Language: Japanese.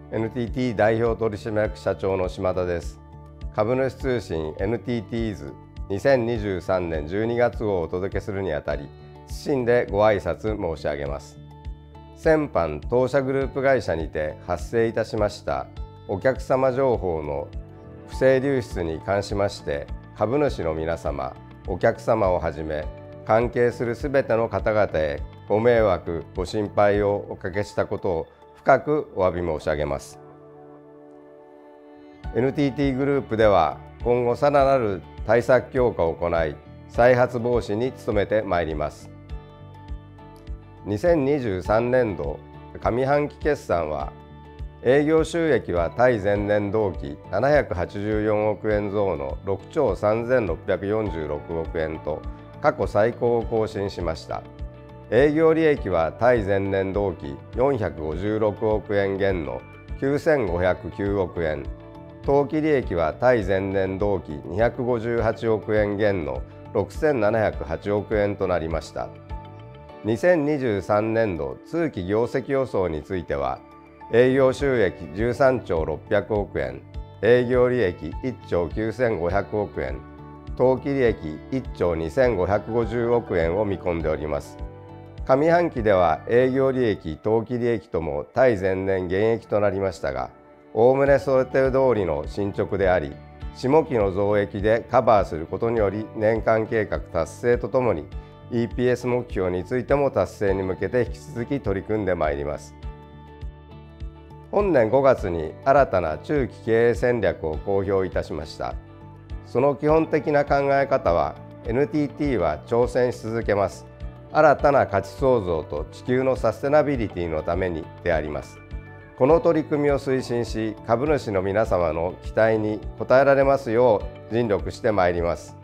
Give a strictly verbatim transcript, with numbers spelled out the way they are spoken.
エヌティーティー 代表取締役社長の島田です。株主通信 エヌティーティーズにせんにじゅうさんねんじゅうにがつ号をお届けするにあたり、謹んでご挨拶申し上げます。先般当社グループ会社にて発生いたしましたお客様情報の不正流出に関しまして、株主の皆様、お客様をはじめ関係するすべての方々へご迷惑ご心配をおかけしたことを深くお詫び申し上げます。 エヌティーティー グループでは今後さらなる対策強化を行い、再発防止に努めてまいります。にせんにじゅうさんねんど上半期決算は、営業収益は対前年同期ななひゃくはちじゅうよんおくえん増のろくちょうさんぜんろっぴゃくよんじゅうろくおくえんと過去最高を更新しました。営業利益は対前年同期よんひゃくごじゅうろくおくえん減のきゅうせんごひゃくきゅうおくえん、当期利益は対前年同期にひゃくごじゅうはちおくえん減のろくせんななひゃくはちおくえんとなりました。にせんにじゅうさんねんど通期業績予想については、営業収益じゅうさんちょうろっぴゃくおくえん、営業利益いっちょうきゅうせんごひゃくおくえん、当期利益いっちょうにせんごひゃくごじゅうおくえんを見込んでおります。上半期では営業利益、当期利益とも対前年減益となりましたが、おおむね想定通りの進捗であり、下期の増益でカバーすることにより年間計画達成とともに イーピーエス 目標についても達成に向けて引き続き取り組んでまいります。本年ごがつに新たな中期経営戦略を公表いたしました。その基本的な考え方は、 エヌティーティー は挑戦し続けます。新たな価値創造と地球のサステナビリティのためにであります。この取り組みを推進し、株主の皆様の期待に応えられますよう尽力してまいります。